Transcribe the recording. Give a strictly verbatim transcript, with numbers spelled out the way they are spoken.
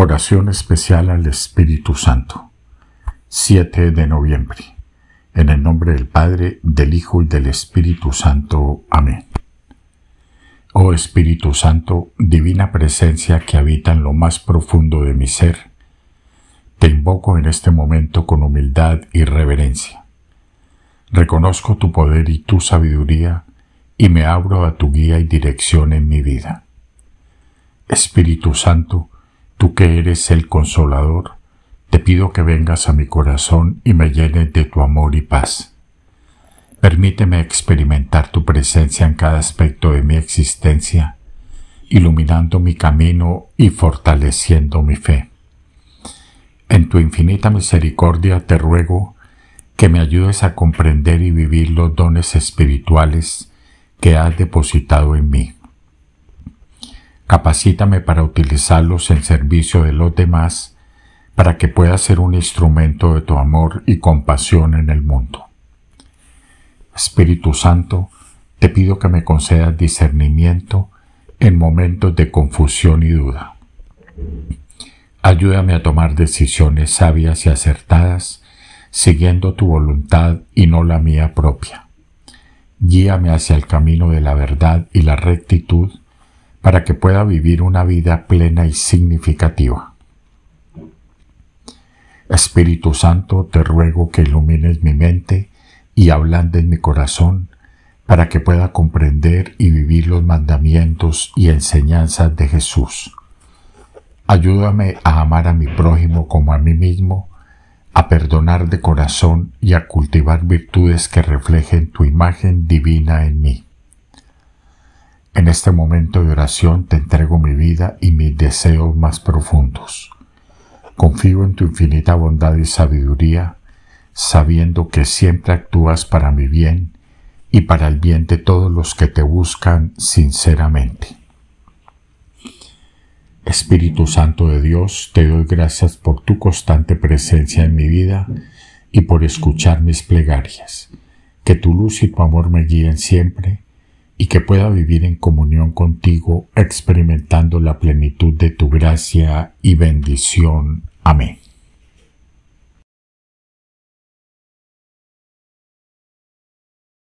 Oración especial al Espíritu Santo. siete de noviembre. En el nombre del Padre, del Hijo y del Espíritu Santo. Amén. Oh Espíritu Santo, divina presencia que habita en lo más profundo de mi ser, te invoco en este momento con humildad y reverencia. Reconozco tu poder y tu sabiduría y me abro a tu guía y dirección en mi vida. Espíritu Santo, tú que eres el Consolador, te pido que vengas a mi corazón y me llenes de tu amor y paz. Permíteme experimentar tu presencia en cada aspecto de mi existencia, iluminando mi camino y fortaleciendo mi fe. En tu infinita misericordia te ruego que me ayudes a comprender y vivir los dones espirituales que has depositado en mí. Capacítame para utilizarlos en servicio de los demás, para que pueda ser un instrumento de tu amor y compasión en el mundo. Espíritu Santo, te pido que me concedas discernimiento en momentos de confusión y duda. Ayúdame a tomar decisiones sabias y acertadas, siguiendo tu voluntad y no la mía propia. Guíame hacia el camino de la verdad y la rectitud, para que pueda vivir una vida plena y significativa. Espíritu Santo, te ruego que ilumines mi mente y ablandes mi corazón, para que pueda comprender y vivir los mandamientos y enseñanzas de Jesús. Ayúdame a amar a mi prójimo como a mí mismo, a perdonar de corazón y a cultivar virtudes que reflejen tu imagen divina en mí. En este momento de oración te entrego mi vida y mis deseos más profundos. Confío en tu infinita bondad y sabiduría, sabiendo que siempre actúas para mi bien y para el bien de todos los que te buscan sinceramente. Espíritu Santo de Dios, te doy gracias por tu constante presencia en mi vida y por escuchar mis plegarias. Que tu luz y tu amor me guíen siempre, y que pueda vivir en comunión contigo, experimentando la plenitud de tu gracia y bendición. Amén.